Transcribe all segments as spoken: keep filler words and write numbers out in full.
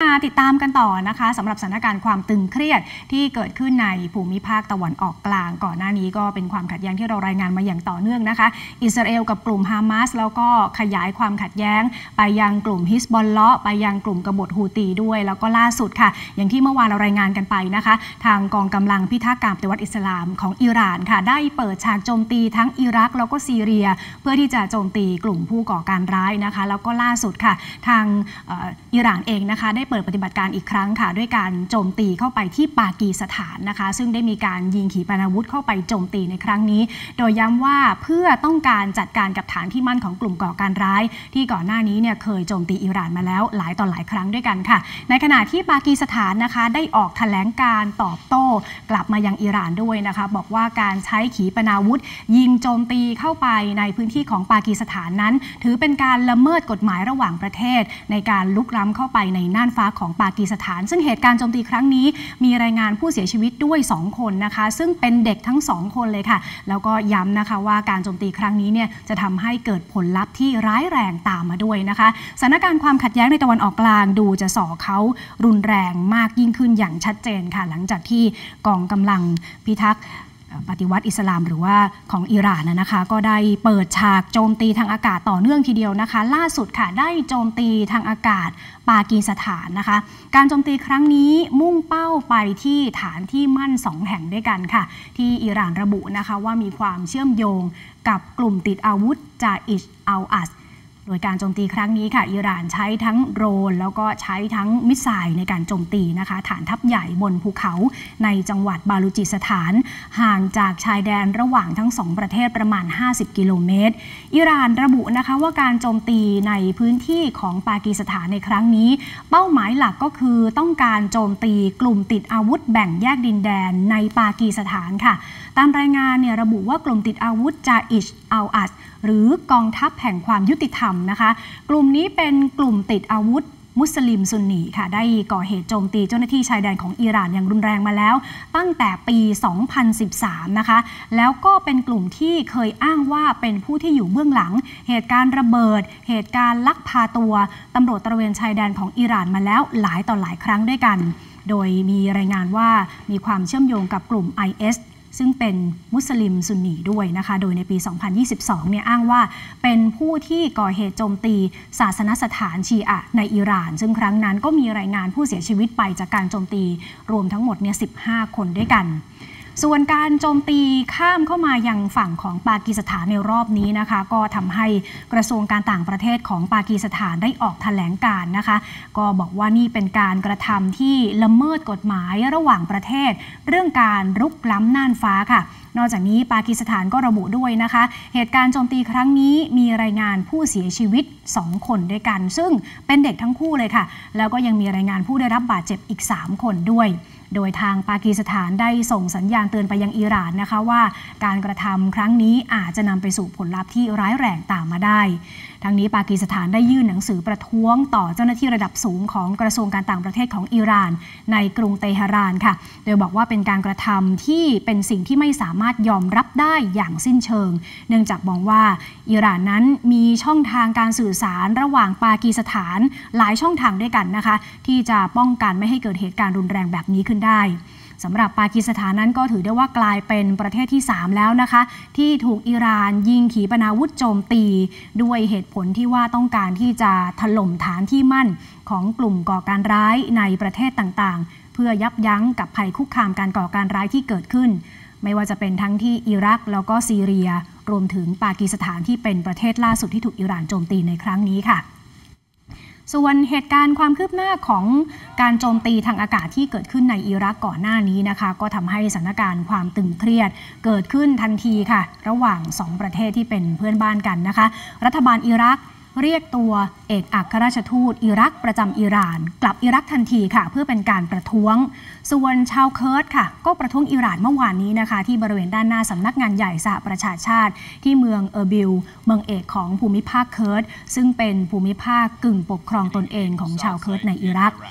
มาติดตามกันต่อนะคะสำหรับสถานการณ์ความตึงเครียดที่เกิดขึ้นในภูมิภาคตะวันออกกลางก่อนหน้านี้ก็เป็นความขัดแย้งที่เรารายงานมาอย่างต่อเนื่องนะคะอิสราเอลกับกลุ่มฮามาสแล้วก็ขยายความขัดแย้งไปยังกลุ่มฮิซบอลเลาะห์ไปยังกลุ่มกบฏฮูตีด้วยแล้วก็ล่าสุดค่ะอย่างที่เมื่อวานเรารายงานกันไปนะคะทางกองกำลังพิทักษ์การปฏิวัติอิสลามของอิหร่านค่ะได้เปิดฉากโจมตีทั้งอิรักแล้วก็ซีเรียเพื่อที่จะโจมตีกลุ่มผู้ก่อการร้ายนะคะแล้วก็ล่าสุดค่ะทางอิหร่านเองนะคะได้เปิดปฏิบัติการอีกครั้งค่ะด้วยการโจมตีเข้าไปที่ปากีสถานนะคะซึ่งได้มีการยิงขีปนาวุธเข้าไปโจมตีในครั้งนี้โดยย้ำว่าเพื่อต้องการจัดการกับฐานที่มั่นของกลุ่มก่อการร้ายที่ก่อนหน้านี้เนี่ยเคยโจมตีอิหร่านมาแล้วหลายต่อหลายครั้งด้วยกันค่ะในขณะที่ปากีสถานนะคะได้ออกแถลงการตอบโต้กลับมายังอิหร่านด้วยนะคะบอกว่าการใช้ขีปนาวุธยิงโจมตีเข้าไปในพื้นที่ของปากีสถานนั้นถือเป็นการละเมิดกฎหมายระหว่างประเทศในการลุกล้ำเข้าไปในน่านฟ้าของปากีสถานซึ่งเหตุการณ์โจมตีครั้งนี้มีรายงานผู้เสียชีวิตด้วยสองคนนะคะซึ่งเป็นเด็กทั้งสองคนเลยค่ะแล้วก็ย้ำนะคะว่าการโจมตีครั้งนี้เนี่ยจะทำให้เกิดผลลัพธ์ที่ร้ายแรงตามมาด้วยนะคะสถานการณ์ความขัดแย้งในตะวันออกกลางดูจะส่อเขารุนแรงมากยิ่งขึ้นอย่างชัดเจนค่ะหลังจากที่กองกำลังพิทักษ์ปฏิวัติอิสลามหรือว่าของอิหร่านนะคะก็ได้เปิดฉากโจมตีทางอากาศต่อเนื่องทีเดียวนะคะล่าสุดค่ะได้โจมตีทางอากาศปากีสถานนะคะการโจมตีครั้งนี้มุ่งเป้าไปที่ฐานที่มั่นสองแห่งด้วยกันค่ะที่อิหร่านระบุนะคะว่ามีความเชื่อมโยงกับกลุ่มติดอาวุธจาอิชอัลอัสโดยการโจมตีครั้งนี้ค่ะอิหร่านใช้ทั้งโดรนแล้วก็ใช้ทั้งมิสไซล์ในการโจมตีนะคะฐานทัพใหญ่บนภูเขาในจังหวัดบาลูจิสถานห่างจากชายแดนระหว่างทั้งสองประเทศประมาณห้าสิบกิโลเมตรอิหร่านระบุนะคะว่าการโจมตีในพื้นที่ของปากีสถานในครั้งนี้เป้าหมายหลักก็คือต้องการโจมตีกลุ่มติดอาวุธแบ่งแยกดินแดนในปากีสถานค่ะตามรายงานเนี่ยระบุว่ากลุ่มติดอาวุธจาอิชอัลอัสหรือกองทัพแห่งความยุติธรรมนะคะกลุ่มนี้เป็นกลุ่มติดอาวุธมุสลิมซุนนีค่ะได้ก่อเหตุโจมตีเจ้าหน้าที่ชายแดนของอิหร่านอย่างรุนแรงมาแล้วตั้งแต่ปี สองพันสิบสาม นะคะแล้วก็เป็นกลุ่มที่เคยอ้างว่าเป็นผู้ที่อยู่เบื้องหลังเหตุการณ์ระเบิดเหตุการณ์ลักพาตัวตำรวจตระเวนชายแดนของอิหร่านมาแล้วหลายต่อหลายครั้งด้วยกันโดยมีรายงานว่ามีความเชื่อมโยงกับกลุ่ม ไอ เอสซึ่งเป็นมุสลิมซุนนีด้วยนะคะโดยในปี สองพันยี่สิบสอง เนี่ยอ้างว่าเป็นผู้ที่ก่อเหตุโจมตีศาสนสถานชีอะห์ในอิหร่านซึ่งครั้งนั้นก็มีรายงานผู้เสียชีวิตไปจากการโจมตีรวมทั้งหมดเนี่ยสิบห้าคนด้วยกันส่วนการโจมตีข้ามเข้ามายังฝั่งของปากีสถานในรอบนี้นะคะก็ทำให้กระทรวงการต่างประเทศของปากีสถานได้ออกแถลงการณ์นะคะก็บอกว่านี่เป็นการกระทำที่ละเมิดกฎหมายระหว่างประเทศเรื่องการรุกล้ำน่านฟ้าค่ะนอกจากนี้ปากีสถานก็ระบุด้วยนะคะเหตุการณ์โจมตีครั้งนี้มีรายงานผู้เสียชีวิตสองคนด้วยกันซึ่งเป็นเด็กทั้งคู่เลยค่ะแล้วก็ยังมีรายงานผู้ได้รับบาดเจ็บอีกสามคนด้วยโดยทางปากีสถานได้ส่งสัญญาณเตือนไปยังอิหร่านนะคะว่าการกระทำครั้งนี้อาจจะนำไปสู่ผลลัพธ์ที่ร้ายแรงตามมาได้ทั้งนี้ปากีสถานได้ยื่นหนังสือประท้วงต่อเจ้าหน้าที่ระดับสูงของกระทรวงการต่างประเทศของอิหร่านในกรุงเตหะรานค่ะโดยบอกว่าเป็นการกระทำที่เป็นสิ่งที่ไม่สามารถยอมรับได้อย่างสิ้นเชิงเนื่องจากมองว่าอิหร่านนั้นมีช่องทางการสื่อสารระหว่างปากีสถานหลายช่องทางด้วยกันนะคะที่จะป้องกันไม่ให้เกิดเหตุการณ์รุนแรงแบบนี้ขึ้นได้สำหรับปากีสถานนั้นก็ถือได้ว่ากลายเป็นประเทศที่สามแล้วนะคะที่ถูกอิหร่านยิงขีปนาวุธโจมตีด้วยเหตุผลที่ว่าต้องการที่จะถล่มฐานที่มั่นของกลุ่มก่อการร้ายในประเทศต่างๆเพื่อยับยั้งกับภัยคุกคามการก่อการร้ายที่เกิดขึ้นไม่ว่าจะเป็นทั้งที่อิรักแล้วก็ซีเรียรวมถึงปากีสถานที่เป็นประเทศล่าสุดที่ถูกอิหร่านโจมตีในครั้งนี้ค่ะส่วนเหตุการณ์ความคืบหน้าของการโจมตีทางอากาศที่เกิดขึ้นในอิรักก่อนหน้านี้นะคะก็ทำให้สถานการณ์ความตึงเครียดเกิดขึ้นทันทีค่ะระหว่างสองประเทศที่เป็นเพื่อนบ้านกันนะคะรัฐบาลอิรักเรียกตัวเอกอัครราชทูตอิรักประจำอิหร่านกลับอิรักทันทีค่ะเพื่อเป็นการประท้วงส่วนชาวเคิร์ดค่ะก็ประท้วงอิหร่านเมื่อวานนี้นะคะที่บริเวณด้านหน้าสำนักงานใหญ่สหประชาชาติที่เมืองเออร์บิลเมืองเอกของภูมิภาคเคิร์ดซึ่งเป็นภูมิภาคกึ่งปกครองตนเองของชาวเคิร์ดในอิรัก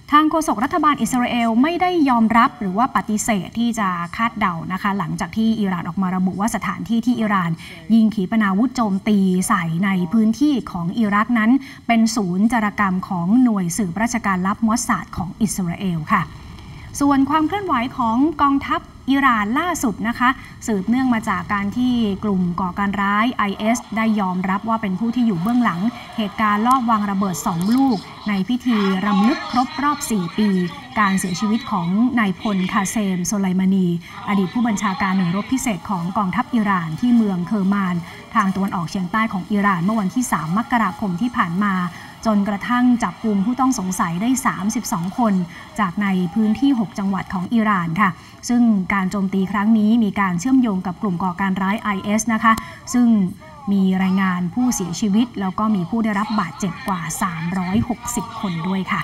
ทางโฆษกรัฐบาลอิสราเอลไม่ได้ยอมรับหรือว่าปฏิเสธที่จะคาดเดานะคะหลังจากที่อิหร่านออกมาระบุว่าสถานที่ที่อิหร่านยิงขีปนาวุธโจมตีใส่ในพื้นที่ของอิรักนั้นเป็นศูนย์จารกรรมของหน่วยสืบราชการลับมอสซาดของอิสราเอลค่ะส่วนความเคลื่อนไหวของกองทัพอิหร่านล่าสุดนะคะสืบเนื่องมาจากการที่กลุ่มก่อการร้าย ไอ เอส ได้ยอมรับว่าเป็นผู้ที่อยู่เบื้องหลังเหตุการณ์ลอบวางระเบิดสองลูกในพิธีรำลึกครบรอบสี่ปีการเสียชีวิตของนายพลคาเซมโซไลมานีอดีตผู้บัญชาการหน่วยรบพิเศษของกองทัพอิหร่านที่เมืองเคอร์มานทางตะวันออกเฉียงใต้ของอิหร่านเมื่อวันที่สามมกราคมที่ผ่านมาจนกระทั่งจับกุมผู้ต้องสงสัยได้สามสิบสองคนจากในพื้นที่หกจังหวัดของอิหร่านค่ะซึ่งการโจมตีครั้งนี้มีการเชื่อมโยงกับกลุ่มก่อการร้าย ไอ เอส นะคะซึ่งมีรายงานผู้เสียชีวิตแล้วก็มีผู้ได้รับบาดเจ็บกว่าสามร้อยหกสิบคนด้วยค่ะ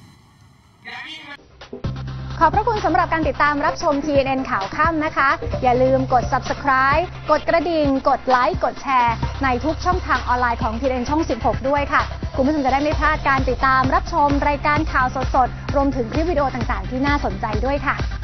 ขอบพระคุณสำหรับการติดตามรับชม ที เอ็น เอ็น ข่าวค่ำนะคะอย่าลืมกด ซับสไครบ์ กดกระดิ่งกดไลค์กดแชร์ในทุกช่องทางออนไลน์ของ ที เอ็น เอ็น ช่อง สิบหก ด้วยค่ะคุณผู้ชมจะได้ไม่พลาดการติดตามรับชมรายการข่าวสดๆรวมถึงคลิปวิดีโอต่างๆที่น่าสนใจด้วยค่ะ